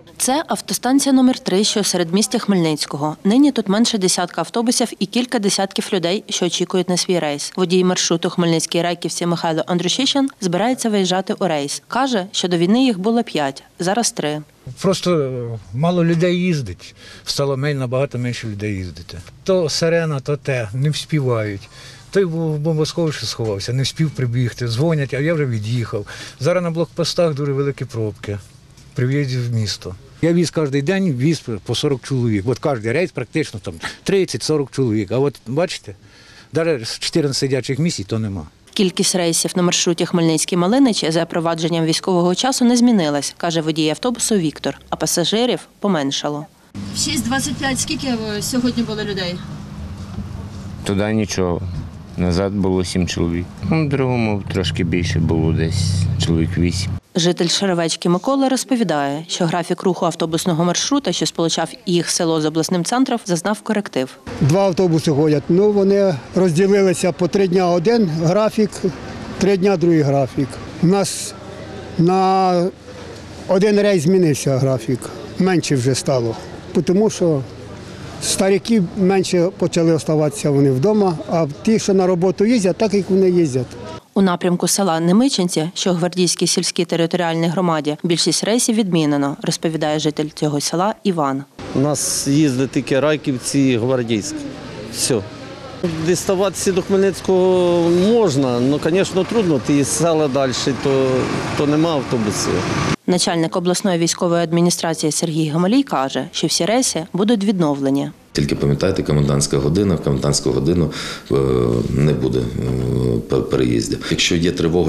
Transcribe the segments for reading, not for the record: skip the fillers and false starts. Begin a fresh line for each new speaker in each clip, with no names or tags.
Це автостанція номер 3, що серед міста Хмельницького. Нині тут менше десятка автобусів і кілька десятків людей, що очікують на свій рейс. Водій маршруту Хмельницький-Райківці Михайло Андрушишин збирається виїжджати у рейс. Каже, що до війни їх було 5, зараз 3.
Просто мало людей їздить. Стало набагато менше людей їздити. То сирена, то те, не вспівають. Той в бомбосховищі сховався, не встиг прибігти, дзвонять, а я вже від'їхав. Зараз на блокпостах дуже великі пробки при в'їзді в місто. Я віз кожен день, віз по 40 чоловік. От кожен рейс практично там 30-40 чоловік. А от бачите, навіть 14 сидячих місць то нема.
Кількість рейсів на маршруті Хмельницький-Малинич за провадженням військового часу не змінилась, каже водій автобусу Віктор, а пасажирів поменшало.
В 6:25 скільки сьогодні було людей?
Туди нічого. Назад було 7 чоловік. В другому трошки більше було, десь чоловік 8.
Житель Шеревечки Микола розповідає, що графік руху автобусного маршрута, що сполучав їх село з обласним центром, зазнав коректив.
2 автобуси ходять. Вони розділилися по 3 дні один графік, 3 дні другий графік. У нас на один рейс змінився графік, менше вже стало, тому що старики менше почали залишатися вони вдома, а ті, що на роботу їздять, так як вони їздять.
У напрямку села Немичинці, що в Гвардійській сільській територіальній громаді, більшість рейсів відмінено, розповідає житель цього села Іван.
У нас їздить тільки Райківці і Гвардійськ. Все. Діставатися до Хмельницького можна, але, звісно, трудно. Ті села далі, то нема автобусів.
Начальник обласної військової адміністрації Сергій Гамалій каже, що всі рейси будуть відновлені.
Тільки пам'ятайте, комендантська година, в комендантську годину не буде переїздів. Якщо є тривога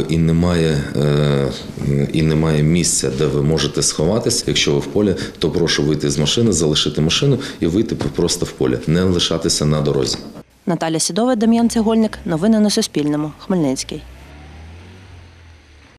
і немає місця, де ви можете сховатися, якщо ви в полі, то прошу вийти з машини, залишити машину і вийти просто в полі, не лишатися на дорозі.
Наталя Сідова, Дем'ян Цегольник. Новини на Суспільному. Хмельницький.